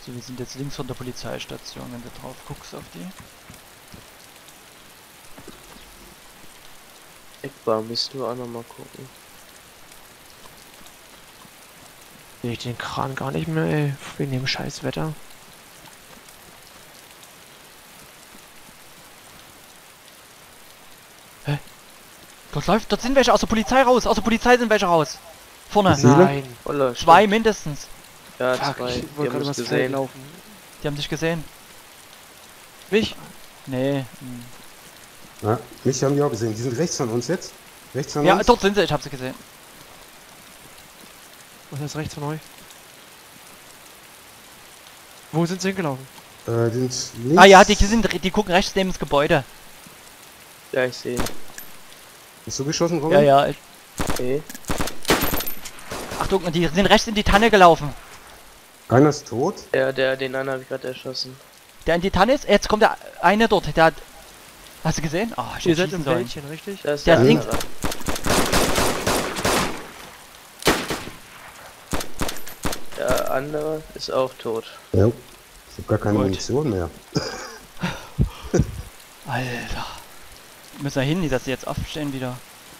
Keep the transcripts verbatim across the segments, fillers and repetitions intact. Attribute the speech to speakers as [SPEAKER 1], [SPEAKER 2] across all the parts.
[SPEAKER 1] So, wir sind jetzt links von der Polizeistation, wenn du drauf guckst auf die.
[SPEAKER 2] Eckbar, müssten wir auch noch mal gucken.
[SPEAKER 3] Sehe ich den Kran gar nicht mehr, ey, wegen dem scheiß Wetter.
[SPEAKER 1] Hä? Dort läuft, dort sind welche aus der Polizei raus, aus der Polizei sind welche raus. Vorne.
[SPEAKER 3] Nein.
[SPEAKER 2] Oller,
[SPEAKER 1] Zwei
[SPEAKER 2] stimmt.
[SPEAKER 1] mindestens.
[SPEAKER 2] Ja,
[SPEAKER 3] Fuck,
[SPEAKER 2] zwei.
[SPEAKER 3] ich
[SPEAKER 2] Die
[SPEAKER 3] wollte
[SPEAKER 2] haben
[SPEAKER 3] gerade
[SPEAKER 2] uns
[SPEAKER 3] was Feld
[SPEAKER 2] gesehen.
[SPEAKER 3] laufen.
[SPEAKER 1] Die haben dich gesehen.
[SPEAKER 3] Mich?
[SPEAKER 1] Nee. Hm.
[SPEAKER 4] Ja, mich haben die auch gesehen. Die sind rechts von uns jetzt. Rechts von
[SPEAKER 1] Ja,
[SPEAKER 4] uns.
[SPEAKER 1] dort sind sie, ich hab sie gesehen.
[SPEAKER 3] Was ist rechts von euch? Wo sind sie hingelaufen?
[SPEAKER 4] Äh, die sind links.
[SPEAKER 1] Ah ja, die, die sind, die gucken rechts neben das Gebäude.
[SPEAKER 2] Ja, ich sehe ihn.
[SPEAKER 4] Hast du geschossen, Robin?
[SPEAKER 1] Ja, ja. Ich,
[SPEAKER 2] Okay.
[SPEAKER 1] Achtung, die sind rechts in die Tanne gelaufen.
[SPEAKER 4] Einer ist tot.
[SPEAKER 2] Ja, der, den anderen habe ich gerade erschossen.
[SPEAKER 1] Der in die Tanne ist, jetzt kommt der eine dort, der hat... Hast du gesehen? Ah, oh, ich
[SPEAKER 3] Ihr
[SPEAKER 1] hätte
[SPEAKER 3] seid
[SPEAKER 1] schießen
[SPEAKER 3] im
[SPEAKER 1] sollen.
[SPEAKER 3] Wäldchen, richtig?
[SPEAKER 2] Das ist
[SPEAKER 1] Der
[SPEAKER 2] der,
[SPEAKER 1] ist links.
[SPEAKER 2] andere. Der andere ist auch tot.
[SPEAKER 4] Ja. Ich hab gar keine
[SPEAKER 1] Gut.
[SPEAKER 4] Munition mehr.
[SPEAKER 1] Alter. Müssen wir hin, dass sie jetzt aufstehen wieder.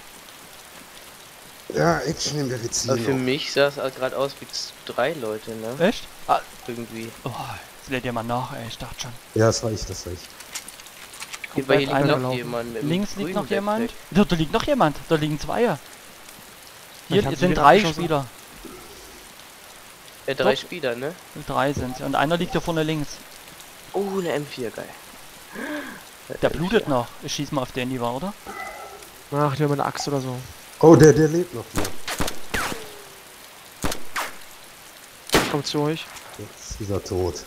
[SPEAKER 4] Ja, Action im Medizin.
[SPEAKER 2] Aber für mich sah es gerade aus wie z- drei Leute, ne?
[SPEAKER 1] Echt? Ah,
[SPEAKER 2] Irgendwie.
[SPEAKER 1] oh, jetzt lädt ihr mal nach, ey, ich dachte schon.
[SPEAKER 4] Ja, das war ich, das war ich.
[SPEAKER 2] Hier war hier
[SPEAKER 1] bleibt
[SPEAKER 2] liegt
[SPEAKER 1] einer
[SPEAKER 2] noch
[SPEAKER 3] laufen.
[SPEAKER 2] jemand mit dem
[SPEAKER 1] Links liegt
[SPEAKER 2] grünen
[SPEAKER 1] noch jemand.
[SPEAKER 2] Backpack.
[SPEAKER 1] Da, da liegt noch jemand. Da liegen zwei. Hier
[SPEAKER 3] Vielleicht haben sie
[SPEAKER 1] sind
[SPEAKER 3] wieder
[SPEAKER 1] drei
[SPEAKER 3] abgeschossen.
[SPEAKER 1] Spieler.
[SPEAKER 2] Ja, drei
[SPEAKER 1] Dort.
[SPEAKER 2] Spieler, ne?
[SPEAKER 1] Drei sind sie. Und einer liegt hier vorne links.
[SPEAKER 2] Oh, eine M vier, geil.
[SPEAKER 1] Der blutet noch. Ich schieß mal auf den lieber, oder?
[SPEAKER 3] Ach, die haben eine Axt oder so.
[SPEAKER 4] Oh, der, der lebt noch hier.
[SPEAKER 3] Ich komm zu euch.
[SPEAKER 4] Jetzt ist dieser tot.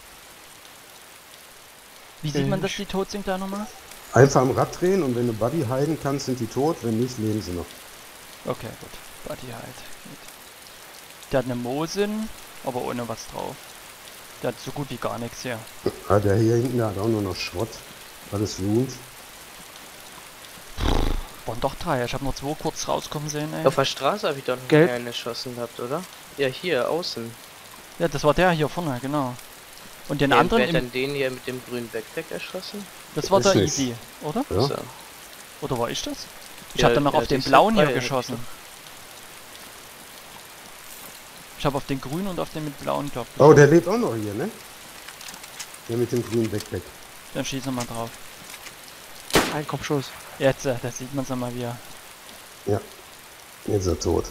[SPEAKER 1] Wie sieht man, dass die tot sind da nochmal?
[SPEAKER 4] Einfach am Rad drehen und wenn du Buddy heilen kannst, sind die tot. Wenn nicht, leben sie noch.
[SPEAKER 1] Okay, gut. Buddy halt. Geht. Der hat eine Mosin, aber ohne was drauf. Der hat so gut wie gar nichts hier.
[SPEAKER 4] Ah, der hier hinten, der hat auch nur noch Schrott. Alles ruht.
[SPEAKER 1] Waren doch drei. Ich habe nur zwei kurz rauskommen sehen, ey.
[SPEAKER 2] Auf der Straße habe ich doch noch
[SPEAKER 3] Gelb.
[SPEAKER 2] einen erschossen gehabt, oder? Ja, hier, außen.
[SPEAKER 1] Ja, das war der hier vorne, genau. Und den
[SPEAKER 2] Wer-
[SPEAKER 1] anderen,
[SPEAKER 2] wer hat
[SPEAKER 1] im,
[SPEAKER 2] dann den hier mit dem grünen Backpack erschossen?
[SPEAKER 1] das war
[SPEAKER 4] Ist
[SPEAKER 1] der
[SPEAKER 4] nicht.
[SPEAKER 1] Easy, oder?
[SPEAKER 4] Ja.
[SPEAKER 2] So.
[SPEAKER 1] Oder war ich das? Ich
[SPEAKER 2] Ja,
[SPEAKER 1] habe dann noch
[SPEAKER 2] ja,
[SPEAKER 1] auf den
[SPEAKER 2] siehst du,
[SPEAKER 1] blauen hier
[SPEAKER 2] drei,
[SPEAKER 1] geschossen.
[SPEAKER 2] hab
[SPEAKER 1] Ich habe auf den grünen und auf den mit blauen, glaub ich.
[SPEAKER 4] Oh, der lebt auch noch hier, ne? Der mit dem grünen Backpack.
[SPEAKER 1] Dann schießen wir mal drauf.
[SPEAKER 3] Ein Kopfschuss.
[SPEAKER 1] Jetzt, äh, da sieht man es nochmal wieder.
[SPEAKER 4] Jetzt ist er tot.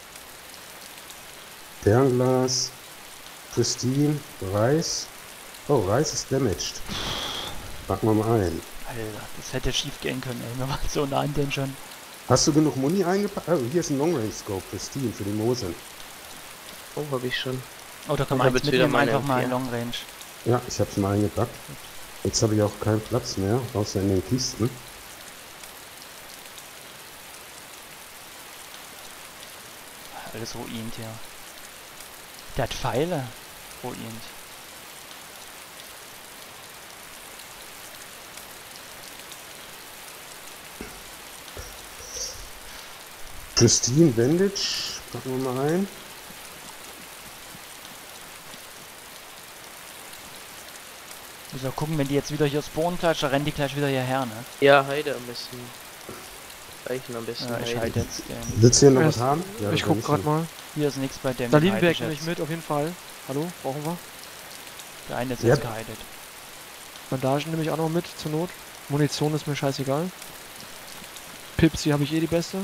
[SPEAKER 4] Fernglas. Christine. Reis. Oh, Reis ist damaged. Packen wir mal ein.
[SPEAKER 1] Alter, das hätte schief gehen können, ey. Wir waren so nah an den schon.
[SPEAKER 4] Hast du genug Muni eingepackt? Oh, hier ist ein Long Range Scope, Christine, für die Mosin.
[SPEAKER 2] Oh, habe ich schon.
[SPEAKER 1] Oh, da kann
[SPEAKER 2] Ich
[SPEAKER 1] man
[SPEAKER 2] hab
[SPEAKER 1] eins
[SPEAKER 2] jetzt wieder
[SPEAKER 1] mitnehmen,
[SPEAKER 2] meine
[SPEAKER 1] einfach mal in
[SPEAKER 2] M vier.
[SPEAKER 1] Long Range.
[SPEAKER 4] Ja, ich hab's mal eingepackt. Jetzt habe ich auch keinen Platz mehr, außer in den Kisten.
[SPEAKER 1] Alles ruiniert hier. Der hat Pfeile. Ruiniert.
[SPEAKER 4] Christine Bandage, packen wir mal ein.
[SPEAKER 1] Muss ja gucken, wenn die jetzt wieder hier spawnen gleich, dann rennen die gleich wieder hierher, ne?
[SPEAKER 2] Ja, Heide am besten. Reichen am besten.
[SPEAKER 1] Ja, ich
[SPEAKER 2] Heide.
[SPEAKER 1] halte jetzt den.
[SPEAKER 4] Willst du hier noch
[SPEAKER 3] Erst-
[SPEAKER 4] was haben? Ja,
[SPEAKER 3] ich
[SPEAKER 4] das
[SPEAKER 3] guck
[SPEAKER 4] ist
[SPEAKER 3] grad
[SPEAKER 4] so.
[SPEAKER 3] mal.
[SPEAKER 1] Hier ist nichts bei dem.
[SPEAKER 3] Salinberg
[SPEAKER 1] halte ich
[SPEAKER 3] nehme ich
[SPEAKER 1] jetzt.
[SPEAKER 3] mit, auf jeden Fall. Hallo, brauchen wir?
[SPEAKER 1] Der eine ist
[SPEAKER 4] Ja.
[SPEAKER 1] jetzt geheilt.
[SPEAKER 3] Bandagen nehme ich auch noch mit, zur Not. Munition ist mir scheißegal. Pipsi habe ich eh die beste.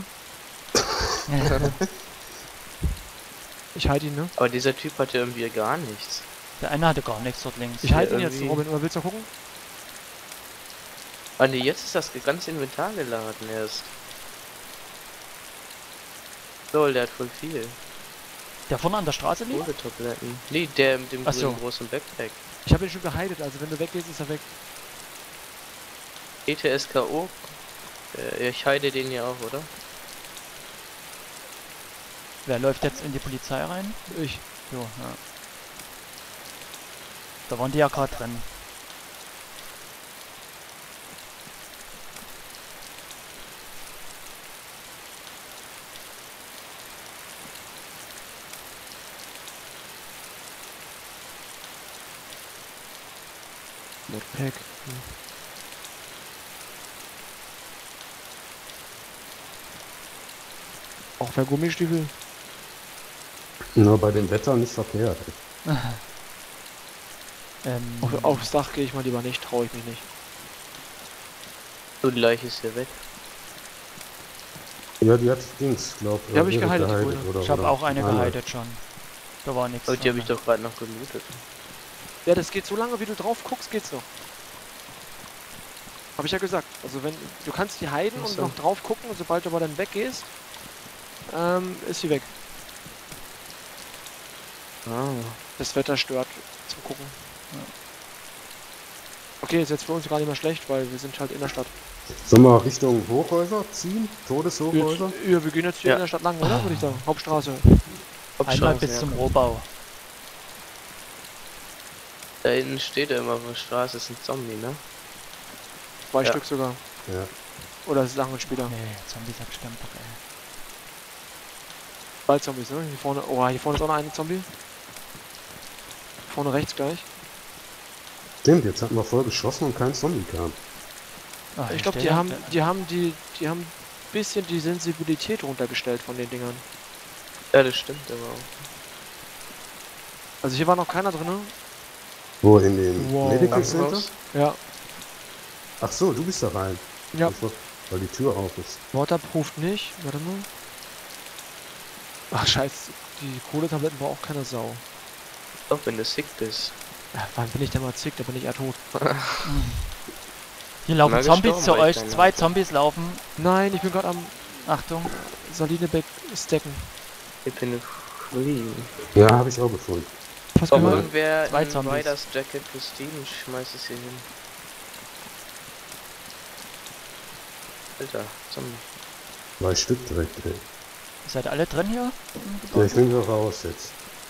[SPEAKER 3] Ich halte ihn, ne?
[SPEAKER 2] Aber dieser Typ hatte irgendwie gar nichts.
[SPEAKER 1] Der eine hatte gar nichts dort links.
[SPEAKER 3] Ich halte ihn jetzt,
[SPEAKER 2] irgendwie-
[SPEAKER 3] Robin, oder willst du gucken?
[SPEAKER 2] Ah ne, jetzt ist das ganze Inventar geladen erst. Lol, der hat voll viel.
[SPEAKER 1] Der vorne an der Straße liegt?
[SPEAKER 2] Kohletabletten. Nee, der mit dem
[SPEAKER 1] Ach
[SPEAKER 2] grünen
[SPEAKER 1] so.
[SPEAKER 2] großen Backpack.
[SPEAKER 3] Ich habe ihn schon geheilt, also wenn du weggehst, ist er weg.
[SPEAKER 2] E T S K O. Äh, ich heide den ja auch, oder?
[SPEAKER 1] Wer läuft jetzt in die Polizei rein?
[SPEAKER 3] Ich.
[SPEAKER 1] Jo, ja. Da waren die ja gerade drin.
[SPEAKER 3] Modpack. Hm. Auch für Gummistiefel.
[SPEAKER 4] Nur bei dem Wetter nicht verkehrt.
[SPEAKER 1] ähm,
[SPEAKER 3] Auf, aufs Dach gehe ich mal lieber nicht, traue ich mich nicht.
[SPEAKER 2] So, die Leiche ist ja weg.
[SPEAKER 4] Ja, die hat Dings, glaub
[SPEAKER 3] Die hab ich
[SPEAKER 4] Erik
[SPEAKER 3] geheilt, die Grüne.
[SPEAKER 4] oder,
[SPEAKER 1] ich habe
[SPEAKER 4] oder
[SPEAKER 1] auch eine
[SPEAKER 4] andere.
[SPEAKER 1] geheitet schon. Da war nichts.
[SPEAKER 2] Aber die habe ich doch gerade noch gelootet.
[SPEAKER 3] Ja, das geht so lange, wie du drauf guckst, geht's noch. Habe ich ja gesagt. Also wenn du kannst die heiden
[SPEAKER 2] Ach
[SPEAKER 3] und
[SPEAKER 2] so.
[SPEAKER 3] noch drauf gucken und sobald du aber dann weggehst, ähm, ist sie weg.
[SPEAKER 2] Ah.
[SPEAKER 3] Das Wetter stört zum Gucken. Okay, ist jetzt für uns gar nicht mehr schlecht, weil wir sind halt in der Stadt.
[SPEAKER 4] Sollen wir Richtung Hochhäuser ziehen? Todeshochhäuser?
[SPEAKER 3] Wir, ja, wir gehen jetzt hier
[SPEAKER 2] Ja.
[SPEAKER 3] in der Stadt lang, oder? Würde ich sagen. Hauptstraße.
[SPEAKER 1] Einmal
[SPEAKER 2] Hauptstraße,
[SPEAKER 1] bis
[SPEAKER 2] ja.
[SPEAKER 1] zum Rohbau.
[SPEAKER 2] Da hinten steht ja immer auf der Straße, ist ein Zombie, ne?
[SPEAKER 3] Zwei
[SPEAKER 2] Ja.
[SPEAKER 3] Stück sogar.
[SPEAKER 4] Ja.
[SPEAKER 3] Oder ist es lange später?
[SPEAKER 1] Nee, Zombies hab ich keinen Bock, ey.
[SPEAKER 3] Zwei Zombies, ne? Hier vorne. Oh, hier vorne ist auch noch eine Zombie. Vorne rechts gleich.
[SPEAKER 4] Stimmt, jetzt hatten wir voll geschossen und kein Zombie kam.
[SPEAKER 1] Ah, hier
[SPEAKER 3] Ich glaube,
[SPEAKER 1] steht
[SPEAKER 3] die
[SPEAKER 1] er.
[SPEAKER 3] haben, die haben die, die haben ein bisschen die Sensibilität runtergestellt von den Dingern.
[SPEAKER 2] Ja, das stimmt aber auch.
[SPEAKER 3] Also hier war noch keiner drin.
[SPEAKER 4] Wo, in dem
[SPEAKER 3] Wow.
[SPEAKER 4] Medical Center?
[SPEAKER 2] Krankenhaus?
[SPEAKER 3] Ja.
[SPEAKER 4] Ach so, du bist da rein.
[SPEAKER 3] Ja.
[SPEAKER 4] Ich wollt- Weil die Tür auf ist.
[SPEAKER 3] Waterproof nicht. Warte mal. Ach scheiße, die Kohletabletten war auch keine Sau.
[SPEAKER 2] Doch, wenn du sick bist.
[SPEAKER 3] Ja, wann bin ich denn mal zick? Da bin ich ja tot.
[SPEAKER 1] Hier laufen
[SPEAKER 2] Mal
[SPEAKER 1] Zombies
[SPEAKER 2] gestorben,
[SPEAKER 1] zu
[SPEAKER 2] weil ich
[SPEAKER 1] euch.
[SPEAKER 2] keine
[SPEAKER 1] Zwei
[SPEAKER 2] hatte.
[SPEAKER 1] Zombies laufen.
[SPEAKER 3] Nein, ich bin gerade am
[SPEAKER 1] Achtung.
[SPEAKER 3] Salinebeck stacken.
[SPEAKER 2] Ich bin free.
[SPEAKER 4] Ja, habe ich auch gefunden.
[SPEAKER 3] Fast
[SPEAKER 2] Doch,
[SPEAKER 3] gehört.
[SPEAKER 2] irgendwer
[SPEAKER 1] Zwei
[SPEAKER 2] ein
[SPEAKER 1] Zombies.
[SPEAKER 2] Riders Jacket für Steam, ich schmeiß es hier hin. Alter, Zombie.
[SPEAKER 4] Zwei Stück direkt drin.
[SPEAKER 1] Seid ihr alle drin hier?
[SPEAKER 4] Ja, ich bin wieder raus jetzt.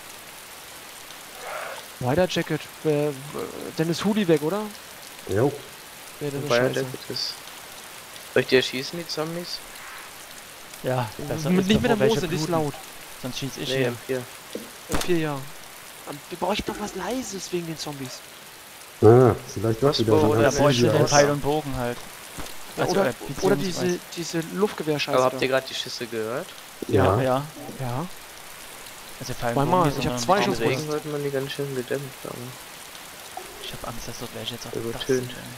[SPEAKER 3] Rider Jacket. Äh, dann ist Hoodie weg, oder?
[SPEAKER 4] Jo.
[SPEAKER 3] Ja, dann ist
[SPEAKER 2] Wobei
[SPEAKER 3] scheiße.
[SPEAKER 2] Jacket ist. Soll ich die erschießen, die Zombies?
[SPEAKER 1] Ja, besser
[SPEAKER 3] Mit,
[SPEAKER 1] ist,
[SPEAKER 3] nicht mit der
[SPEAKER 1] bevor welche
[SPEAKER 3] Mose, die ist
[SPEAKER 1] bluten.
[SPEAKER 3] laut.
[SPEAKER 1] Sonst schieß ich
[SPEAKER 2] Nee,
[SPEAKER 1] hier.
[SPEAKER 2] M vier.
[SPEAKER 3] In vier Jahren. Ähm, Wir bräuchten doch was Leises wegen den Zombies.
[SPEAKER 4] Ah, vielleicht doch wieder
[SPEAKER 2] Crossbow
[SPEAKER 4] so
[SPEAKER 2] oder
[SPEAKER 1] Da
[SPEAKER 4] ganz
[SPEAKER 1] bräuchte
[SPEAKER 4] easy
[SPEAKER 1] den
[SPEAKER 4] aus.
[SPEAKER 1] Pfeil und Bogen halt.
[SPEAKER 3] Ja,
[SPEAKER 1] Also,
[SPEAKER 3] oder,
[SPEAKER 1] äh,
[SPEAKER 3] oder
[SPEAKER 1] beziehungsweise-
[SPEAKER 3] diese, diese Luftgewehrscheiße.
[SPEAKER 2] Aber habt ihr
[SPEAKER 3] da.
[SPEAKER 2] gerade die Schüsse gehört?
[SPEAKER 4] Ja.
[SPEAKER 1] Ja.
[SPEAKER 3] Ja.
[SPEAKER 1] Also Pfeil und
[SPEAKER 3] Zweimal.
[SPEAKER 1] Bogen, die
[SPEAKER 3] Ich
[SPEAKER 1] sind
[SPEAKER 3] hab
[SPEAKER 1] noch
[SPEAKER 3] zwei
[SPEAKER 1] nicht
[SPEAKER 2] Im
[SPEAKER 3] Schuss
[SPEAKER 1] ausgerüstet.
[SPEAKER 2] Regen hört man die ganz schön gedämpft, aber.
[SPEAKER 1] Ich hab Angst, dass dort welche jetzt auf dem Dach
[SPEAKER 2] Übertönt.
[SPEAKER 1] sind. ey.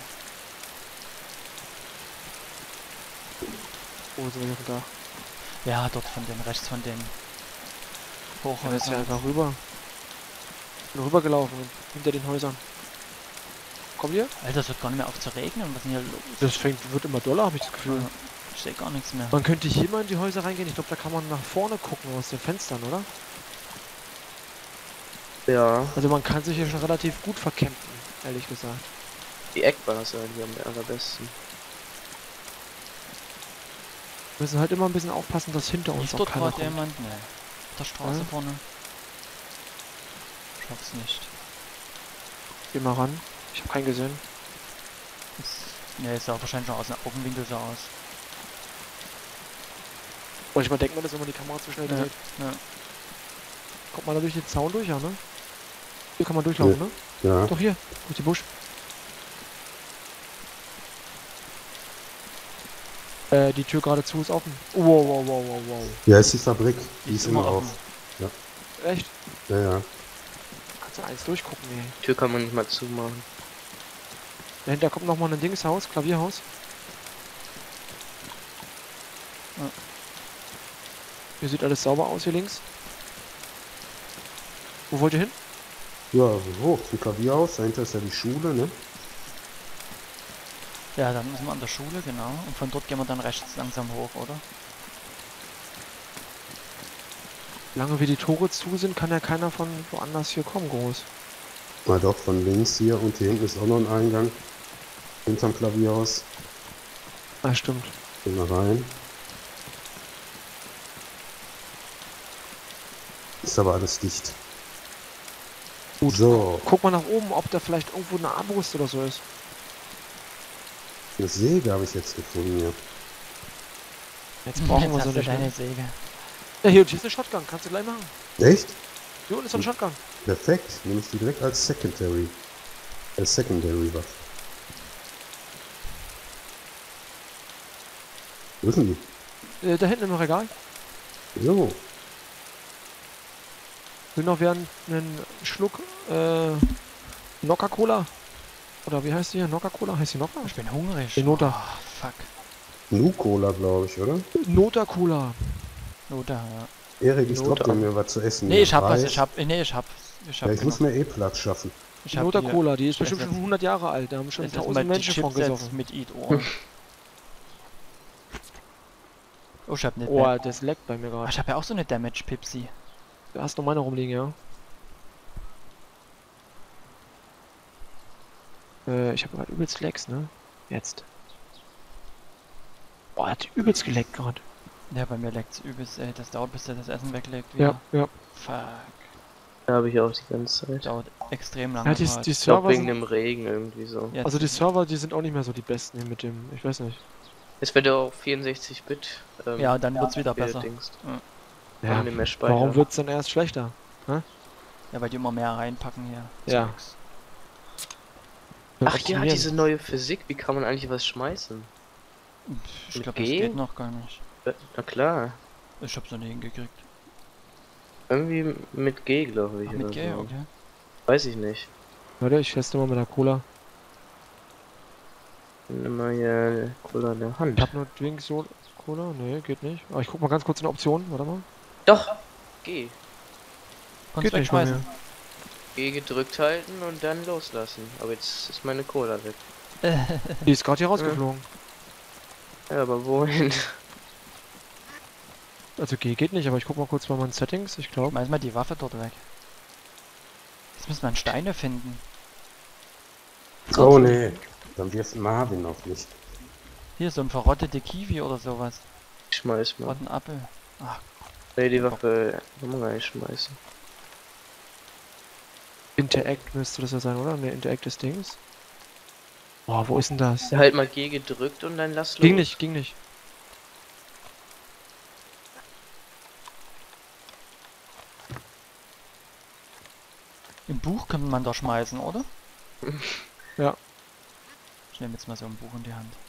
[SPEAKER 3] Oh, sind wir auf dem Dach.
[SPEAKER 1] Ja, dort von den rechts von den
[SPEAKER 3] Ja, das ist ja
[SPEAKER 1] Hochhäusern.
[SPEAKER 3] einfach rüber. Bin rübergelaufen, hinter den Häusern. Kommt ihr?
[SPEAKER 1] Alter, es wird gar nicht mehr auf zu regnen. Was ist denn hier los?
[SPEAKER 3] Das fängt, wird immer doller, habe ich das Gefühl.
[SPEAKER 1] Ja, ich seh gar nichts mehr.
[SPEAKER 3] Man könnte hier mal in die Häuser reingehen. Ich glaube, da kann man nach vorne gucken aus den Fenstern, oder?
[SPEAKER 2] Ja,
[SPEAKER 3] Also man kann sich hier schon relativ gut verkämpfen, ehrlich gesagt.
[SPEAKER 2] die Eckbars sind hier am allerbesten.
[SPEAKER 3] Wir müssen halt immer ein bisschen aufpassen, dass hinter uns
[SPEAKER 1] Ist
[SPEAKER 3] auch
[SPEAKER 1] dort
[SPEAKER 3] keiner
[SPEAKER 1] gerade
[SPEAKER 3] kommt.
[SPEAKER 1] jemand? Nee. Auf der Straße
[SPEAKER 3] Ja.
[SPEAKER 1] vorne. Schaff's nicht.
[SPEAKER 3] Geh mal ran. Ich habe keinen gesehen.
[SPEAKER 1] Ist, nee, sah wahrscheinlich noch aus dem Augenwinkel so aus.
[SPEAKER 3] Manchmal denkt man das, wenn man die Kamera zu schnell
[SPEAKER 1] Ja,
[SPEAKER 3] dreht.
[SPEAKER 1] ja.
[SPEAKER 3] Kommt man da durch den Zaun durch, ja, ne? Hier kann man durchlaufen, ne?
[SPEAKER 4] Ja.
[SPEAKER 3] Doch hier, durch die Busch. Äh, die Tür gerade zu ist offen. Wow, wow, wow, wow, wow.
[SPEAKER 4] Ja, ist die Fabrik. Die ist immer auf.
[SPEAKER 3] Echt?
[SPEAKER 4] Ja, ja.
[SPEAKER 3] Kannst du eins durchgucken, nee.
[SPEAKER 2] Die Tür kann man nicht mal zumachen.
[SPEAKER 3] Dahinter kommt nochmal ein Dingshaus, Klavierhaus.
[SPEAKER 1] Ja.
[SPEAKER 3] Hier sieht alles sauber aus, hier links. Wo wollt ihr hin?
[SPEAKER 4] Ja, hoch zum Klavierhaus. Dahinter ist ja die Schule, ne?
[SPEAKER 1] Ja, dann sind wir an der Schule, genau. Und von dort gehen wir dann rechts langsam hoch, oder?
[SPEAKER 3] Lange wie die Tore zu sind, kann ja keiner von woanders hier kommen, groß.
[SPEAKER 4] Mal doch, von links hier. Und hier hinten ist auch noch ein Eingang. Hinterm Klavierhaus.
[SPEAKER 3] Ah, stimmt.
[SPEAKER 4] Gehen wir rein. Ist aber alles dicht.
[SPEAKER 3] Gut.
[SPEAKER 4] So,
[SPEAKER 3] Guck mal nach oben, ob da vielleicht irgendwo eine Armbrust oder so ist.
[SPEAKER 4] eine Säge habe ich jetzt gefunden hier.
[SPEAKER 3] Jetzt brauchen wir
[SPEAKER 1] Jetzt
[SPEAKER 3] so
[SPEAKER 1] hast du
[SPEAKER 3] eine
[SPEAKER 1] deine
[SPEAKER 3] Schnell.
[SPEAKER 1] Säge.
[SPEAKER 3] Ja, hier, und hier ist eine Shotgun, kannst du gleich machen.
[SPEAKER 4] Echt?
[SPEAKER 3] Hier unten ist eine Shotgun.
[SPEAKER 4] Perfekt. Nehme ich die direkt als Secondary. Als Secondary Waffe. Wo ist denn die?
[SPEAKER 3] Äh, da hinten im Regal.
[SPEAKER 4] So.
[SPEAKER 3] Will noch wer einen, einen Schluck äh, Noca-Cola? Oder wie heißt die hier? Noca-Cola? Heißt die Noca?
[SPEAKER 1] Ich bin hungrig.
[SPEAKER 3] Die Nota.
[SPEAKER 1] Oh, fuck.
[SPEAKER 4] Nu-Cola, glaube ich, oder?
[SPEAKER 3] Nota-Cola.
[SPEAKER 1] Nota, ja.
[SPEAKER 4] Erik, ich
[SPEAKER 2] Not
[SPEAKER 4] glaub dir
[SPEAKER 2] an.
[SPEAKER 4] mir was zu essen.
[SPEAKER 1] Nee, ich hab
[SPEAKER 4] Reis.
[SPEAKER 1] was, ich hab, nee, ich hab, ich hab
[SPEAKER 4] Ja, ich muss
[SPEAKER 1] genug.
[SPEAKER 4] mir eh Platz schaffen.
[SPEAKER 1] Ich
[SPEAKER 3] Die
[SPEAKER 1] hab
[SPEAKER 3] Nota-Cola, die ist
[SPEAKER 1] das
[SPEAKER 3] bestimmt
[SPEAKER 1] ist-
[SPEAKER 3] schon hundert Jahre alt. Da haben schon
[SPEAKER 1] Das ist mal
[SPEAKER 3] tausend
[SPEAKER 1] die
[SPEAKER 3] Menschen von
[SPEAKER 1] Chipsets
[SPEAKER 3] gesoffen.
[SPEAKER 1] mit Eat Ohr. Oh, ich hab eine
[SPEAKER 3] Oh,
[SPEAKER 1] Dam-
[SPEAKER 3] das leckt bei mir
[SPEAKER 1] Ah,
[SPEAKER 3] gerade.
[SPEAKER 1] ich hab ja auch so eine Damage Pipsi.
[SPEAKER 3] Da hast du meine rumliegen, ja. Äh, ich habe gerade übelst Lecks, ne? Jetzt. Boah, hat übelst geleckt gerade.
[SPEAKER 1] Ja, bei mir leckt's übelst, ey. Das dauert, bis der das Essen weglegt
[SPEAKER 3] Ja,
[SPEAKER 1] wieder.
[SPEAKER 3] ja.
[SPEAKER 1] Fuck.
[SPEAKER 2] Da habe ich auch die ganze Zeit.
[SPEAKER 1] Dauert extrem lange.
[SPEAKER 3] Ja, die,
[SPEAKER 1] Fahrt.
[SPEAKER 3] die
[SPEAKER 2] Ich glaube
[SPEAKER 3] Server
[SPEAKER 2] wegen
[SPEAKER 3] sind,
[SPEAKER 2] dem Regen irgendwie so.
[SPEAKER 1] Jetzt-
[SPEAKER 3] also die Server, die sind auch nicht mehr so die besten hier mit dem, ich weiß nicht.
[SPEAKER 2] Es wird ja auch vierundsechzig Bit. Ähm,
[SPEAKER 1] Ja, dann wird's wieder besser.
[SPEAKER 2] Dingst.
[SPEAKER 3] Ja,
[SPEAKER 2] Haben die mehr Speicher.
[SPEAKER 3] warum wird's dann erst schlechter?
[SPEAKER 1] Ja, weil die immer mehr reinpacken hier.
[SPEAKER 3] Ja.
[SPEAKER 1] Zeugs.
[SPEAKER 2] Ach ja,
[SPEAKER 3] Optimieren.
[SPEAKER 2] diese neue Physik, wie kann man eigentlich was schmeißen?
[SPEAKER 1] Ich
[SPEAKER 2] Mit
[SPEAKER 1] glaube, das
[SPEAKER 2] G?
[SPEAKER 1] geht noch gar nicht.
[SPEAKER 2] Äh, Na klar.
[SPEAKER 1] Ich hab's noch nie hingekriegt.
[SPEAKER 2] Irgendwie mit G, glaube ich.
[SPEAKER 1] Ach, mit
[SPEAKER 2] oder
[SPEAKER 1] G,
[SPEAKER 2] so.
[SPEAKER 1] okay.
[SPEAKER 2] Weiß ich nicht.
[SPEAKER 3] Warte, ich teste mal mit der Cola.
[SPEAKER 2] Nimm mal hier Cola in der
[SPEAKER 3] Ich
[SPEAKER 2] Hand.
[SPEAKER 3] hab nur Drink so Cola. Nee, geht nicht. Aber ich guck mal ganz kurz in Optionen. Warte mal.
[SPEAKER 2] Doch! G.
[SPEAKER 1] Kannst
[SPEAKER 3] Geht nicht bei
[SPEAKER 1] wegschmeißen.
[SPEAKER 2] G gedrückt halten und dann loslassen. Aber jetzt ist meine Cola weg.
[SPEAKER 3] Die ist gerade hier rausgeflogen.
[SPEAKER 2] Ja, aber wohin?
[SPEAKER 3] Also G geht nicht, aber ich guck mal kurz bei meinen Settings. Ich glaube.
[SPEAKER 1] Schmeiß mal die Waffe dort weg. Jetzt muss man Steine finden.
[SPEAKER 4] Oh nee, dann wirft Marvin auf mich.
[SPEAKER 1] Hier, so ein verrottete Kiwi oder sowas.
[SPEAKER 2] Ich schmeiß mal.
[SPEAKER 1] Was ein Apfel. Ach,
[SPEAKER 2] Nee, die Waffe kann man gar nicht schmeißen.
[SPEAKER 3] Interact müsste das ja sein, oder? Ne, Interact des Dings. Boah, wo ist denn das?
[SPEAKER 2] Halt mal G gedrückt und dann lass los.
[SPEAKER 3] Ging nicht, ging nicht.
[SPEAKER 1] im Buch kann man doch schmeißen, oder?
[SPEAKER 3] Ja.
[SPEAKER 1] Ich nehme jetzt mal so ein Buch in die Hand.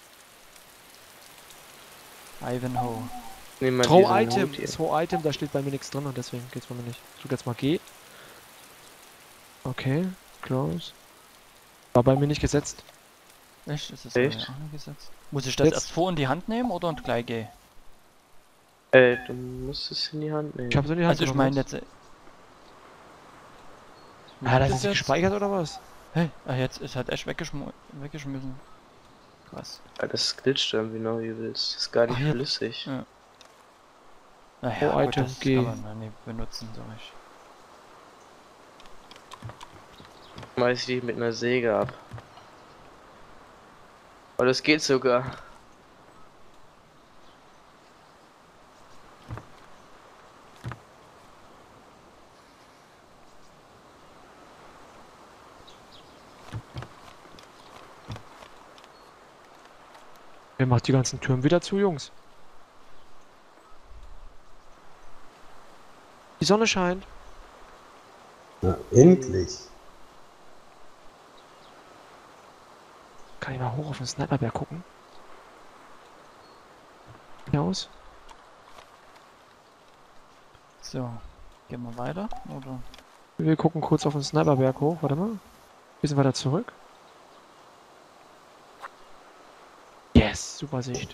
[SPEAKER 1] Ivanhoe.
[SPEAKER 2] Nehmen wir
[SPEAKER 3] Throw
[SPEAKER 2] diesen
[SPEAKER 3] Item,
[SPEAKER 2] Hut hier.
[SPEAKER 3] Throw Item, da steht bei mir nichts drin und deswegen geht's bei mir nicht. Ich drück jetzt mal G. Okay, close. War bei mir nicht gesetzt.
[SPEAKER 1] Echt? Ist das
[SPEAKER 2] Echt?
[SPEAKER 1] auch nicht gesetzt? Muss ich das
[SPEAKER 3] Jetzt-
[SPEAKER 1] erst vor in die Hand nehmen oder und gleich geh?
[SPEAKER 2] Äh, du musst es in die Hand nehmen.
[SPEAKER 3] Ich hab's in die Hand
[SPEAKER 1] Also ich
[SPEAKER 3] genommen
[SPEAKER 1] meine jetzt... äh,
[SPEAKER 3] Ah, das
[SPEAKER 1] Ist
[SPEAKER 3] ist nicht
[SPEAKER 1] jetzt-
[SPEAKER 3] gespeichert oder was?
[SPEAKER 1] Hey, ah, jetzt ist halt echt weggeschm weggeschmissen. Krass.
[SPEAKER 2] Ja, das glitscht irgendwie noch, wie willst. Das ist gar nicht
[SPEAKER 1] Ach, hier-
[SPEAKER 2] flüssig.
[SPEAKER 1] Ja. Naja,
[SPEAKER 3] Oh,
[SPEAKER 1] gut,
[SPEAKER 3] Item
[SPEAKER 1] das
[SPEAKER 3] G.
[SPEAKER 1] kann man dann nicht benutzen, sag ich.
[SPEAKER 2] Schmeiß die mit einer Säge ab. Aber das geht sogar.
[SPEAKER 3] Wer macht die ganzen Türen wieder zu, Jungs? Die Sonne scheint.
[SPEAKER 4] Na, endlich.
[SPEAKER 3] Kann ich mal hoch auf den Sniperberg gucken? Hier aus?
[SPEAKER 1] So, gehen wir weiter, oder?
[SPEAKER 3] Wir gucken kurz auf den Sniperberg hoch. Warte mal. Bisschen weiter zurück. Yes, super Sicht.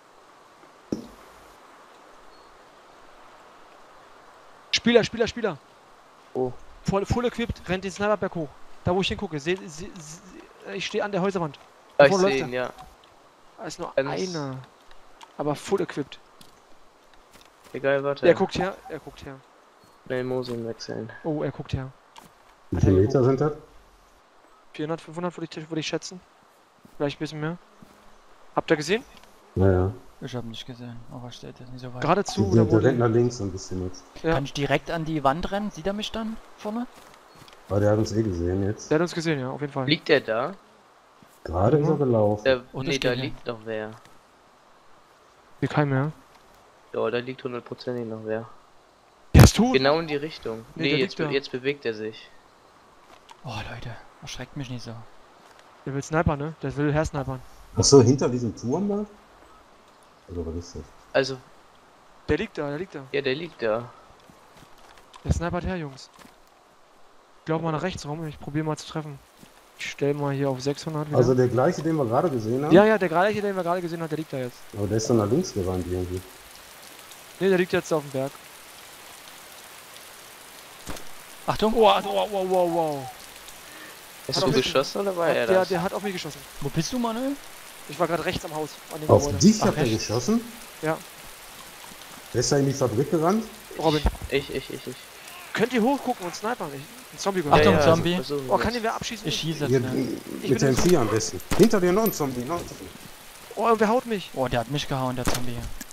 [SPEAKER 3] Spieler, Spieler, Spieler.
[SPEAKER 2] Oh.
[SPEAKER 3] Voll, full equipped, rennt den Sniperberg hoch. Da wo ich hingucke, seh, seh, seh, ich stehe an der Häuserwand.
[SPEAKER 2] Ah, ich
[SPEAKER 3] Wo läuft
[SPEAKER 2] sehe
[SPEAKER 3] er?
[SPEAKER 2] ihn, ja.
[SPEAKER 3] Da ist nur
[SPEAKER 2] Ganz-
[SPEAKER 3] einer. Aber full equipped.
[SPEAKER 2] Egal, warte.
[SPEAKER 3] Er guckt her, er guckt her.
[SPEAKER 2] Schnell Mosin wechseln.
[SPEAKER 3] Oh, er guckt her.
[SPEAKER 4] Wie viele Meter sind das?
[SPEAKER 3] vierhundert, fünfhundert würde ich, würde ich schätzen. Vielleicht ein bisschen mehr. Habt ihr gesehen?
[SPEAKER 4] Naja.
[SPEAKER 1] Ich habe nicht gesehen, aber steht jetzt nicht so weit.
[SPEAKER 3] Geradezu
[SPEAKER 4] Der,
[SPEAKER 3] oder wo?
[SPEAKER 4] der rennt nach links ein bisschen jetzt.
[SPEAKER 3] Ja.
[SPEAKER 1] Kann ich direkt an die Wand rennen? Sieht er mich dann vorne?
[SPEAKER 4] Aber der hat uns eh gesehen jetzt.
[SPEAKER 3] Der hat uns gesehen, ja, auf jeden Fall.
[SPEAKER 2] Liegt der da?
[SPEAKER 4] Gerade ist er gelaufen.
[SPEAKER 2] Der,
[SPEAKER 1] Oh, da
[SPEAKER 2] nee,
[SPEAKER 1] steht
[SPEAKER 2] da
[SPEAKER 1] er.
[SPEAKER 2] liegt noch wer.
[SPEAKER 3] Hier kein mehr.
[SPEAKER 2] Ja, da liegt hundertprozentig noch wer.
[SPEAKER 3] Ja, hast du?
[SPEAKER 2] Genau in die Richtung.
[SPEAKER 3] Nee,
[SPEAKER 2] Nee,
[SPEAKER 3] der
[SPEAKER 2] jetzt,
[SPEAKER 3] liegt da.
[SPEAKER 2] be jetzt bewegt er sich.
[SPEAKER 1] Oh Leute, erschreckt mich nicht so.
[SPEAKER 3] Der will Sniper, ne? Der will Herr snipern.
[SPEAKER 4] Achso, hinter diesem Turm da? Also, was ist das?
[SPEAKER 2] Also,
[SPEAKER 3] Der liegt da, der liegt da.
[SPEAKER 2] ja, der liegt da.
[SPEAKER 3] Der snipert her, Jungs. Ich glaube mal nach rechts rum, ich probiere mal zu treffen. Ich stelle mal hier auf sechshundert wieder.
[SPEAKER 4] Also der gleiche, den wir gerade gesehen haben?
[SPEAKER 3] ja, ja, der gleiche, den wir gerade gesehen haben, der liegt da jetzt.
[SPEAKER 4] Aber der ist dann nach links gerannt irgendwie.
[SPEAKER 3] Ne, der liegt jetzt auf dem Berg.
[SPEAKER 1] Achtung!
[SPEAKER 3] Oh, wow, wow, wow, wow.
[SPEAKER 2] Hast
[SPEAKER 3] Hat
[SPEAKER 2] du
[SPEAKER 3] auf mich-
[SPEAKER 2] geschossen oder war er
[SPEAKER 3] Der,
[SPEAKER 2] das?
[SPEAKER 3] der hat auf mich geschossen.
[SPEAKER 1] Wo bist du, Manuel?
[SPEAKER 3] Ich war gerade rechts am Haus, an dem
[SPEAKER 4] Auf
[SPEAKER 3] Gebäude.
[SPEAKER 4] dich
[SPEAKER 1] Ach,
[SPEAKER 4] hat er
[SPEAKER 1] echt?
[SPEAKER 4] geschossen?
[SPEAKER 3] Ja.
[SPEAKER 4] Der ist da in die Fabrik gerannt?
[SPEAKER 3] Robin,
[SPEAKER 2] Ich, ich, ich, ich.
[SPEAKER 3] könnt ihr hochgucken und snipern? Ich, ein Zombie
[SPEAKER 1] Achtung,
[SPEAKER 3] gehört.
[SPEAKER 2] ja,
[SPEAKER 1] Zombie.
[SPEAKER 2] also versuchen
[SPEAKER 3] Oh,
[SPEAKER 2] wir
[SPEAKER 3] kann
[SPEAKER 2] es.
[SPEAKER 3] den wer abschießen?
[SPEAKER 1] Ich schieße
[SPEAKER 4] Hier,
[SPEAKER 1] jetzt, ne?
[SPEAKER 3] Ich
[SPEAKER 4] mit
[SPEAKER 3] bin
[SPEAKER 4] dem
[SPEAKER 3] jetzt-
[SPEAKER 4] Vier am besten. Hinter dir noch ein Zombie. Noch ein Zombie.
[SPEAKER 3] Oh, wer haut mich?
[SPEAKER 1] Oh, der hat mich gehauen, der Zombie.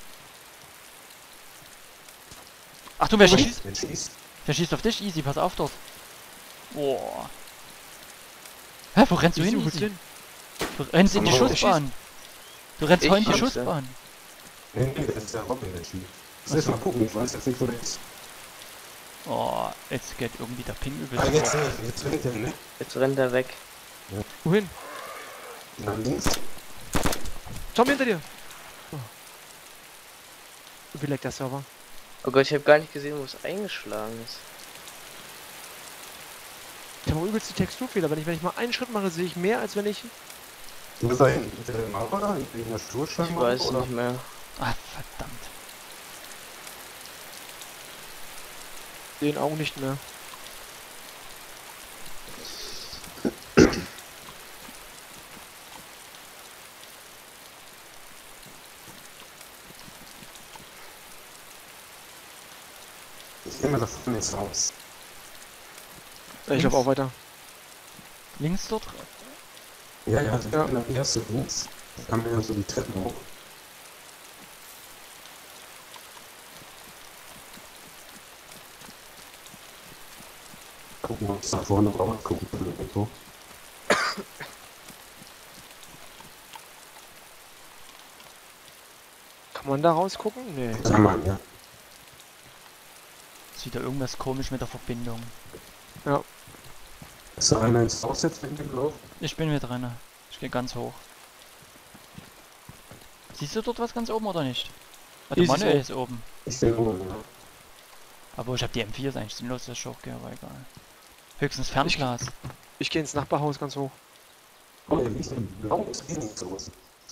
[SPEAKER 1] Achtung, wer
[SPEAKER 3] Wer
[SPEAKER 1] schießt?
[SPEAKER 4] Der schießt.
[SPEAKER 1] Der schießt auf dich, Easy, pass auf dort. Boah. Hä, wo rennst du
[SPEAKER 3] Easy,
[SPEAKER 1] hin,
[SPEAKER 3] wo willst du
[SPEAKER 1] Easy?
[SPEAKER 3] hin?
[SPEAKER 1] Du rennst in die
[SPEAKER 4] Oh, der
[SPEAKER 1] Schussbahn. Du rennst
[SPEAKER 2] Ich
[SPEAKER 1] voll in die
[SPEAKER 2] schieße.
[SPEAKER 1] Schussbahn.
[SPEAKER 4] Nee, nee, das ist der Robin, der schießt. Lass mal gucken, ich weiß jetzt nicht, wo der ist.
[SPEAKER 1] Oh, jetzt geht irgendwie der Ping übel.
[SPEAKER 4] Ah, jetzt, äh, jetzt rennt der, ne?
[SPEAKER 2] Jetzt rennt er weg.
[SPEAKER 3] Wohin?
[SPEAKER 4] Nach links.
[SPEAKER 3] Zombie hinter dir! Oh. Wie leckt der Server?
[SPEAKER 2] Oh Gott, ich habe gar nicht gesehen, wo es eingeschlagen ist.
[SPEAKER 3] Ich habe übelst die Texturfehler. Wenn ich, wenn ich mal einen Schritt mache, sehe ich mehr, als wenn ich...
[SPEAKER 4] Du bist da hinten mit der Mauer da? In der Sturschlange?
[SPEAKER 2] Ich weiß
[SPEAKER 4] oder?
[SPEAKER 2] nicht mehr.
[SPEAKER 1] Ah, verdammt.
[SPEAKER 3] Den Augen nicht mehr.
[SPEAKER 4] Ich gehe mal da vorne ins Haus.
[SPEAKER 3] Ich laufe auch weiter.
[SPEAKER 1] Links dort?
[SPEAKER 4] Ja, ja, also
[SPEAKER 3] Ja.
[SPEAKER 4] ja. Der erste links. Da kann man ja so die Treppen hoch. Gucken wir uns da vorne raus gucken können irgendwo.
[SPEAKER 3] Kann man da rausgucken? Nee.
[SPEAKER 4] Sag mal, ja.
[SPEAKER 1] Ist wieder irgendwas komisch mit der Verbindung.
[SPEAKER 4] Ist da einer ins Haus jetzt gelaufen?
[SPEAKER 1] Ich bin mit drin. Ich gehe ganz hoch. Siehst du dort was ganz oben oder nicht? Ah, der
[SPEAKER 3] Easy ist
[SPEAKER 1] Manuel
[SPEAKER 3] oben.
[SPEAKER 1] ist oben.
[SPEAKER 4] Ich bin oben, ja.
[SPEAKER 1] Aber ich habe die M vier, ist eigentlich sinnlos, dass ich hochgehe, aber egal. Höchstens Fernglas.
[SPEAKER 3] Ich gehe ins Nachbarhaus ganz hoch.
[SPEAKER 4] Oh, hier liegt ein blaues Ding sowas.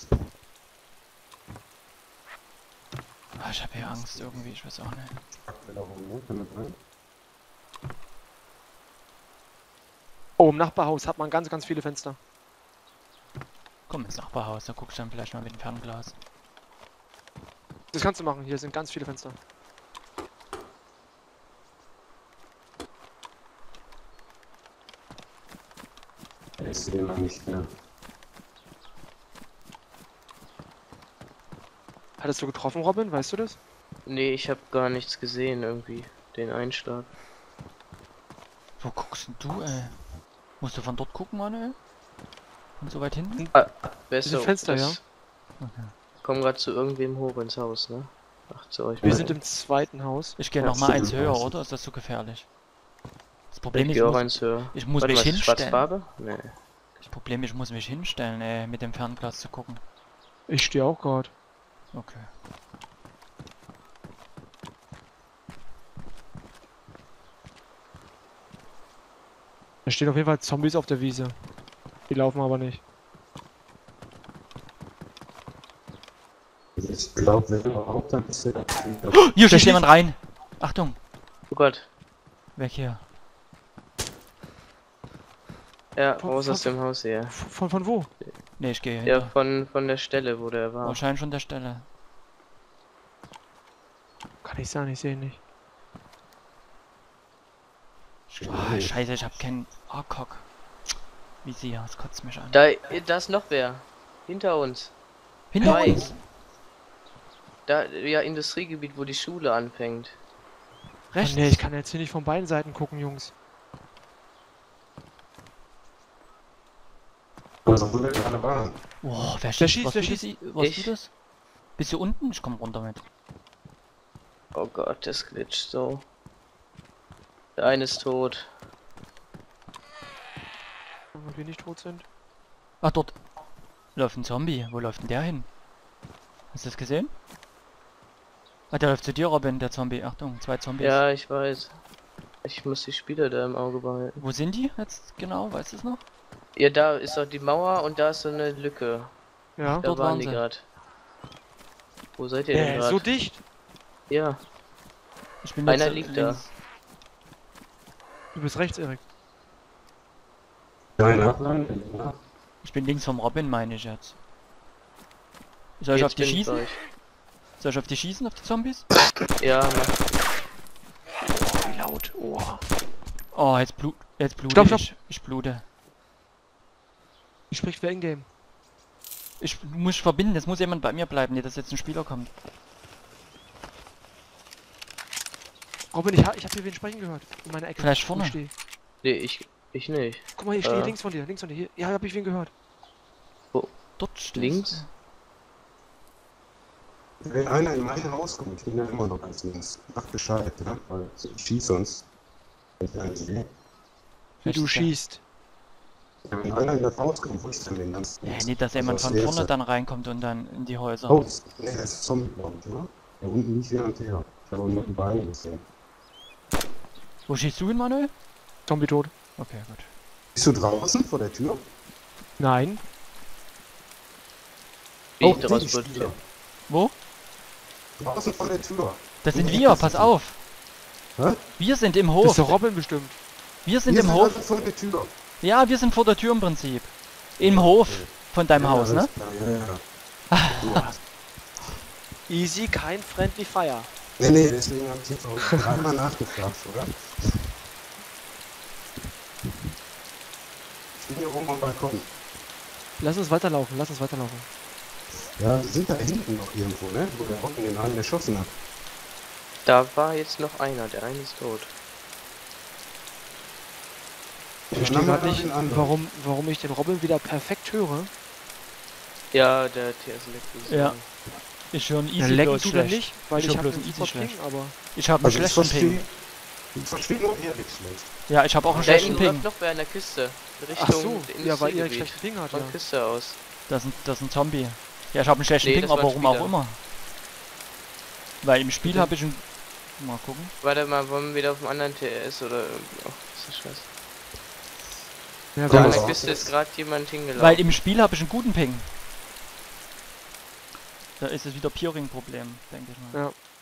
[SPEAKER 1] Ah, ich habe hier Angst irgendwie, ich weiß auch nicht.
[SPEAKER 4] Packen wir da oben, ne? Kann das sein?
[SPEAKER 3] Oh, im Nachbarhaus hat man ganz, ganz viele Fenster.
[SPEAKER 1] Komm ins Nachbarhaus, da guckst du dann vielleicht mal mit dem Fernglas.
[SPEAKER 3] Das kannst du machen, hier sind ganz viele Fenster.
[SPEAKER 4] Ich sehe noch nicht mehr.
[SPEAKER 3] Hattest du getroffen, Robin? Weißt du das?
[SPEAKER 2] Nee, ich habe gar nichts gesehen irgendwie. Den Einschlag.
[SPEAKER 1] Wo guckst denn du, ey? Musst du von dort gucken, Manuel? Von so weit hinten?
[SPEAKER 2] Ah, besser.
[SPEAKER 3] Diese Fenster, ja.
[SPEAKER 1] Okay.
[SPEAKER 2] Komm grad zu irgendwem hoch ins Haus, ne? Ach, zu euch.
[SPEAKER 3] Wir
[SPEAKER 2] beiden.
[SPEAKER 3] sind im zweiten Haus.
[SPEAKER 1] Ich gehe
[SPEAKER 2] Ja,
[SPEAKER 1] noch mal eins
[SPEAKER 4] stimmt.
[SPEAKER 1] höher, oder? Ist das zu gefährlich? Das Problem
[SPEAKER 2] Ich
[SPEAKER 1] ist,
[SPEAKER 2] geh
[SPEAKER 1] ich
[SPEAKER 2] auch
[SPEAKER 1] muss,
[SPEAKER 2] eins höher.
[SPEAKER 1] ich muss
[SPEAKER 2] Warte
[SPEAKER 1] mich
[SPEAKER 2] mal, ist das
[SPEAKER 1] hinstellen.
[SPEAKER 2] Schwarzfarbe? Nee.
[SPEAKER 1] Das Problem ist, ich muss mich hinstellen, ey, mit dem Fernglas zu gucken.
[SPEAKER 3] Ich stehe auch gerade.
[SPEAKER 1] Okay.
[SPEAKER 3] Da stehen auf jeden Fall Zombies auf der Wiese. Die laufen aber nicht.
[SPEAKER 4] Ich glaube, wenn überhaupt, dann ist der.
[SPEAKER 1] Hier schießt
[SPEAKER 3] schießt-
[SPEAKER 1] jemand rein! Achtung!
[SPEAKER 2] Oh Gott.
[SPEAKER 1] Weg hier.
[SPEAKER 2] Ja,
[SPEAKER 3] Von-
[SPEAKER 2] raus
[SPEAKER 3] von-
[SPEAKER 2] aus dem Haus hier.
[SPEAKER 3] F- Von, von wo?
[SPEAKER 1] Ne, ich gehe
[SPEAKER 2] Ja,
[SPEAKER 1] hinter.
[SPEAKER 2] von, von der Stelle, wo der war.
[SPEAKER 1] Wahrscheinlich von der Stelle.
[SPEAKER 3] Kann ich sagen, ich sehe ihn nicht.
[SPEAKER 1] Oh, scheiße, ich hab keinen A-Cock. Wie sie ja, das kotzt mich an.
[SPEAKER 2] Da, da ist noch wer. Hinter uns.
[SPEAKER 1] Hinter
[SPEAKER 2] Zwei.
[SPEAKER 1] uns!
[SPEAKER 2] Da, ja, Industriegebiet, wo die Schule anfängt.
[SPEAKER 1] Rechts!
[SPEAKER 3] Oh, nee, ich kann jetzt hier nicht von beiden Seiten gucken, Jungs.
[SPEAKER 4] Also, wo wir gerade waren.
[SPEAKER 1] Oh, wer
[SPEAKER 3] Wer
[SPEAKER 1] schießt?
[SPEAKER 3] schießt,
[SPEAKER 1] Was
[SPEAKER 3] wer
[SPEAKER 1] du
[SPEAKER 3] schießt?
[SPEAKER 1] das? Was
[SPEAKER 2] Ich.
[SPEAKER 1] du das? Bist du unten? Ich komm runter mit.
[SPEAKER 2] Oh Gott, das glitscht so. Der eine ist tot.
[SPEAKER 3] Wenn wir nicht tot sind.
[SPEAKER 1] Ach, dort läuft ein Zombie. Wo läuft denn der hin? Hast du das gesehen? Ah, der läuft zu dir, Robin, der Zombie. Achtung, zwei Zombies.
[SPEAKER 2] Ja, ich weiß. Ich muss die Spieler da im Auge behalten.
[SPEAKER 1] Wo sind die jetzt genau? Weißt du es noch?
[SPEAKER 2] Ja, da ist doch die Mauer und da ist so eine Lücke.
[SPEAKER 3] Ja.
[SPEAKER 2] Da
[SPEAKER 1] Dort
[SPEAKER 2] waren
[SPEAKER 1] waren
[SPEAKER 2] die
[SPEAKER 1] sie.
[SPEAKER 2] gerade. Wo seid ihr denn
[SPEAKER 3] Äh,
[SPEAKER 2] gerade?
[SPEAKER 3] so dicht.
[SPEAKER 2] Ja,
[SPEAKER 1] Ich bin
[SPEAKER 2] Einer
[SPEAKER 1] jetzt
[SPEAKER 2] liegt
[SPEAKER 1] links.
[SPEAKER 3] Du bist rechts, Erik.
[SPEAKER 4] Nein, Abland.
[SPEAKER 1] Ich bin links vom Robin, meine ich jetzt. Soll ich
[SPEAKER 2] jetzt
[SPEAKER 1] auf die
[SPEAKER 2] bin ich
[SPEAKER 1] schießen?
[SPEAKER 2] bei euch.
[SPEAKER 1] Soll ich auf die schießen, auf die Zombies?
[SPEAKER 2] Ja, mach.
[SPEAKER 3] Oh, wie laut. Oh.
[SPEAKER 1] Oh, jetzt blut, jetzt blute
[SPEAKER 3] Stopp, stopp.
[SPEAKER 1] ich. Ich blute.
[SPEAKER 3] Ich spricht für Ingame.
[SPEAKER 1] Ich muss verbinden, es muss jemand bei mir bleiben, nicht dass jetzt ein Spieler kommt.
[SPEAKER 3] Robin, ich, ha ich hab hier wen sprechen gehört. In meiner Ecke.
[SPEAKER 1] Vielleicht
[SPEAKER 3] wo
[SPEAKER 1] vorne.
[SPEAKER 3] Ich steh.
[SPEAKER 2] Nee, ich, ich nicht.
[SPEAKER 3] Guck mal, hier stehe
[SPEAKER 2] Äh.
[SPEAKER 3] links von dir, links von dir. Hier, ja, hab ich wen gehört.
[SPEAKER 1] Dort stehst
[SPEAKER 2] Links?
[SPEAKER 4] Wenn einer in mein Haus kommt, ich bin ja immer noch ganz links. Mach Bescheid, ne? Weil ich schieß uns. Wenn ich einen sehe.
[SPEAKER 3] Wie
[SPEAKER 1] Vielleicht
[SPEAKER 3] du
[SPEAKER 1] ist der-
[SPEAKER 3] schießt.
[SPEAKER 4] Ja, wenn einer in das Haus kommt, wo ist denn den ganz
[SPEAKER 1] Ja,
[SPEAKER 4] links?
[SPEAKER 1] nicht, dass
[SPEAKER 4] Also
[SPEAKER 1] jemand
[SPEAKER 4] das
[SPEAKER 1] von vorne
[SPEAKER 4] erste.
[SPEAKER 1] dann reinkommt und dann in die Häuser.
[SPEAKER 4] Oh, das- nee, das ist Zombie, glaube ich, oder? Da unten nicht hin und her. Ich habe nur die Beine gesehen.
[SPEAKER 1] Wo schießt du hin, Manuel?
[SPEAKER 3] Zombie tot.
[SPEAKER 1] Okay, gut.
[SPEAKER 4] Bist du draußen vor der Tür?
[SPEAKER 3] Nein.
[SPEAKER 2] Wie
[SPEAKER 4] Oh,
[SPEAKER 2] ich daraus
[SPEAKER 4] die
[SPEAKER 2] wird.
[SPEAKER 4] Spieler.
[SPEAKER 1] Wo?
[SPEAKER 4] Draußen vor der Tür.
[SPEAKER 1] Das sind
[SPEAKER 4] Nee,
[SPEAKER 1] wir,
[SPEAKER 4] das
[SPEAKER 1] pass
[SPEAKER 4] ist-
[SPEAKER 1] auf.
[SPEAKER 4] Hä?
[SPEAKER 1] Wir sind im
[SPEAKER 3] Das
[SPEAKER 1] Hof.
[SPEAKER 3] ist der Robin bestimmt.
[SPEAKER 1] Wir sind
[SPEAKER 4] Wir
[SPEAKER 1] im
[SPEAKER 4] sind
[SPEAKER 1] Hof.
[SPEAKER 4] also vor der Tür.
[SPEAKER 1] Ja, wir sind vor der Tür im Prinzip. Im Hof von deinem
[SPEAKER 4] Ja,
[SPEAKER 1] Haus, ne?
[SPEAKER 4] alles klar, Ja, ja. ja.
[SPEAKER 3] Easy, kein Friendly Fire.
[SPEAKER 4] Nee, nee, deswegen habe ich jetzt auch dreimal nachgefragt, oder? Ich bin hier oben am Balkon.
[SPEAKER 3] Lass uns weiterlaufen, lass uns weiterlaufen.
[SPEAKER 4] Ja, wir sind da hinten noch irgendwo, ne? Wo der Robin den einen erschossen hat.
[SPEAKER 2] Da war jetzt noch einer, der eine ist tot.
[SPEAKER 3] Ich
[SPEAKER 4] Dann
[SPEAKER 3] verstehe
[SPEAKER 4] haben wir
[SPEAKER 3] gerade
[SPEAKER 4] noch
[SPEAKER 3] nicht,
[SPEAKER 4] den anderen.
[SPEAKER 3] warum, warum ich den Robin wieder perfekt höre.
[SPEAKER 2] Ja, der T S Leck.
[SPEAKER 1] Ja. Ich höre einen
[SPEAKER 3] Ja,
[SPEAKER 1] Easy
[SPEAKER 3] lecken
[SPEAKER 1] bloß
[SPEAKER 3] tut er
[SPEAKER 1] schlecht.
[SPEAKER 3] nicht, weil
[SPEAKER 1] Ich
[SPEAKER 3] ich,
[SPEAKER 1] hör
[SPEAKER 3] hab
[SPEAKER 1] bloß
[SPEAKER 3] einen
[SPEAKER 1] einen
[SPEAKER 3] super
[SPEAKER 1] Easy
[SPEAKER 3] Ping,
[SPEAKER 1] schlecht.
[SPEAKER 3] aber
[SPEAKER 1] Ich habe einen
[SPEAKER 4] Also ich
[SPEAKER 1] schlechten
[SPEAKER 4] verstehe,
[SPEAKER 1] Ping.
[SPEAKER 4] ich verstehe nur Erik schlecht.
[SPEAKER 1] Ja, ich habe auch einen
[SPEAKER 2] Da
[SPEAKER 1] schlechten
[SPEAKER 2] hinten
[SPEAKER 1] Ping.
[SPEAKER 2] läuft noch wer an der Küste. Richtung
[SPEAKER 3] ach so, ja, weil ihr einen
[SPEAKER 2] Industriegebiet.
[SPEAKER 3] schlechten Ping hat, ja.
[SPEAKER 2] Von Küste aus.
[SPEAKER 1] Das ist ein, das ist ein Zombie. Ja, ich habe einen schlechten
[SPEAKER 2] Nee,
[SPEAKER 1] Ping,
[SPEAKER 2] das war
[SPEAKER 1] aber
[SPEAKER 2] ein
[SPEAKER 1] warum auch
[SPEAKER 2] Spieler.
[SPEAKER 1] immer. Weil im Spiel
[SPEAKER 3] Bitte?
[SPEAKER 1] habe ich einen... Mal gucken.
[SPEAKER 2] Warte mal, wollen wir wieder auf dem anderen T S oder... Oh, das ist scheiße.
[SPEAKER 3] Ja,
[SPEAKER 2] Da
[SPEAKER 4] Ja,
[SPEAKER 2] an
[SPEAKER 3] weil,
[SPEAKER 2] der
[SPEAKER 4] aber-
[SPEAKER 2] Küste ist gerade jemand hingelaufen.
[SPEAKER 1] Weil im Spiel habe ich einen guten Ping. Da ist es wieder Peering-Problem, denke ich mal.
[SPEAKER 3] ja.